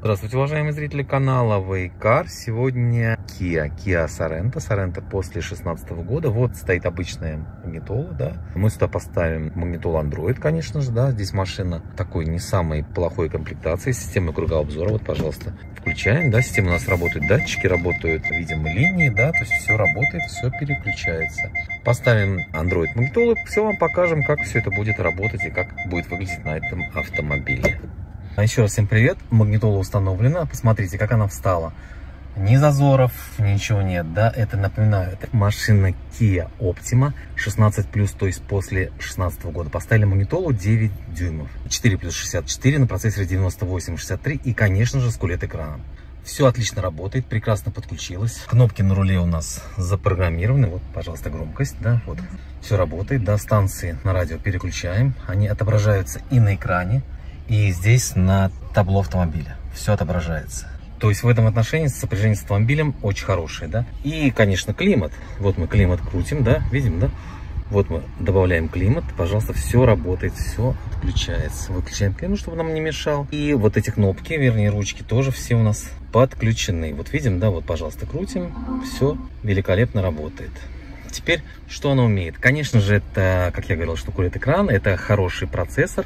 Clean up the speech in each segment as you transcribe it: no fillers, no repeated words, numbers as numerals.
Здравствуйте, уважаемые зрители канала Вейкар. Сегодня Kia Sorento после 2016 года. Вот стоит обычная магнитола, да. Мы сюда поставим магнитолу Android, конечно же, да. Здесь машина такой не самой плохой комплектации, система кругового обзора. Вот, пожалуйста, включаем, да. Система у нас работает, датчики работают, видимо, линии, да. То есть все работает, все переключается. Поставим Android магнитолу, все вам покажем, как все это будет работать и как будет выглядеть на этом автомобиле. Еще раз всем привет, магнитола установлена, посмотрите, как она встала. Ни зазоров, ничего нет, да, это, напоминаю, это машина Kia Optima 16+, то есть после 2016 года. Поставили магнитолу 9 дюймов, 4+64 на процессоре 9863 и, конечно же, с QLED-экраном. Все отлично работает, прекрасно подключилось. Кнопки на руле у нас запрограммированы, вот, пожалуйста, громкость, да, вот, все работает, да, станции на радио переключаем, они отображаются и на экране, и здесь на табло автомобиля все отображается. То есть в этом отношении сопряжение с автомобилем очень хорошее, да. И, конечно, климат. Вот мы климат крутим, да, видим, да. Вот мы добавляем климат, пожалуйста, все работает, все отключается. Выключаем климат, чтобы нам не мешал. И вот эти кнопки, вернее ручки, тоже все у нас подключены. Вот видим, да, вот, пожалуйста, крутим, все великолепно работает. Теперь, что она умеет? Конечно же, это, как я говорил, что QLED-экран, это хороший процессор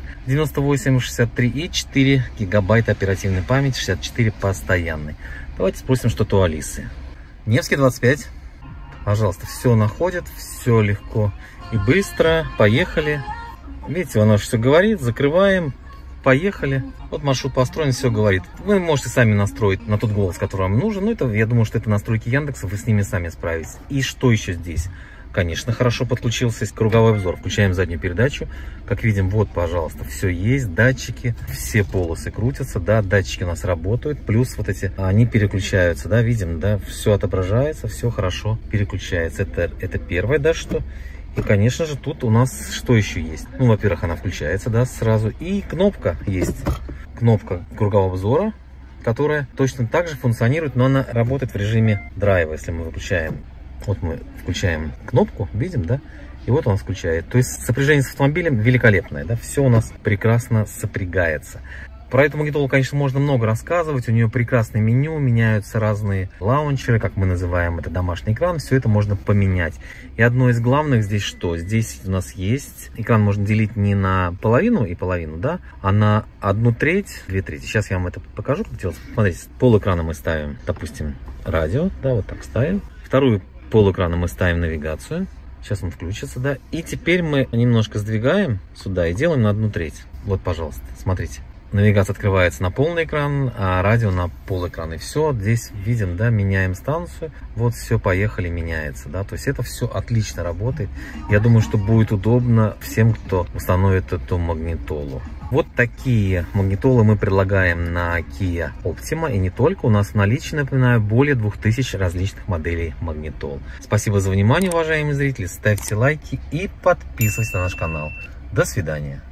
9863 и 4 гигабайта оперативной памяти, 64 постоянной. Давайте спросим что-то у Алисы. Невский 25. Пожалуйста, все находит, все легко и быстро. Поехали. Видите, она же все говорит, закрываем. Поехали. Вот маршрут построен, все говорит. Вы можете сами настроить на тот голос, который вам нужен. Но это, я думаю, что это настройки Яндекса, вы с ними сами справитесь. И что еще здесь? Конечно, хорошо подключился круговой обзор. Включаем заднюю передачу. Как видим, вот, пожалуйста, все есть. Датчики, все полосы крутятся, да, датчики у нас работают. Плюс вот эти, они переключаются, да, видим, да, все отображается, все хорошо переключается. Это первое, да, что... И, конечно же, тут у нас что еще есть? Ну, во-первых, она включается, да, сразу. И кнопка есть. Кнопка кругового обзора, которая точно так же функционирует, но она работает в режиме драйва, если мы выключаем. Вот мы включаем кнопку, видим, да? И вот он включает. То есть сопряжение с автомобилем великолепное, да? Все у нас прекрасно сопрягается. Про эту магнитолу, конечно, можно много рассказывать. У нее прекрасное меню, меняются разные лаунчеры, как мы называем это, домашний экран. Все это можно поменять. И одно из главных здесь что? Здесь у нас есть... Экран можно делить не на половину и половину, да, а на 1/3, 2/3. Сейчас я вам это покажу, как делать. Смотрите, полэкрана мы ставим, допустим, радио, да, вот так ставим. Вторую полэкрана мы ставим навигацию. Сейчас он включится, да. И теперь мы немножко сдвигаем сюда и делаем на 1/3. Вот, пожалуйста, смотрите. Навигация открывается на полный экран, а радио на полэкран. И все, здесь видим, да, меняем станцию. Вот все, поехали, меняется, да. То есть это все отлично работает. Я думаю, что будет удобно всем, кто установит эту магнитолу. Вот такие магнитолы мы предлагаем на Kia Optima. И не только. У нас в наличии, напоминаю, более 2000 различных моделей магнитол. Спасибо за внимание, уважаемые зрители. Ставьте лайки и подписывайтесь на наш канал. До свидания.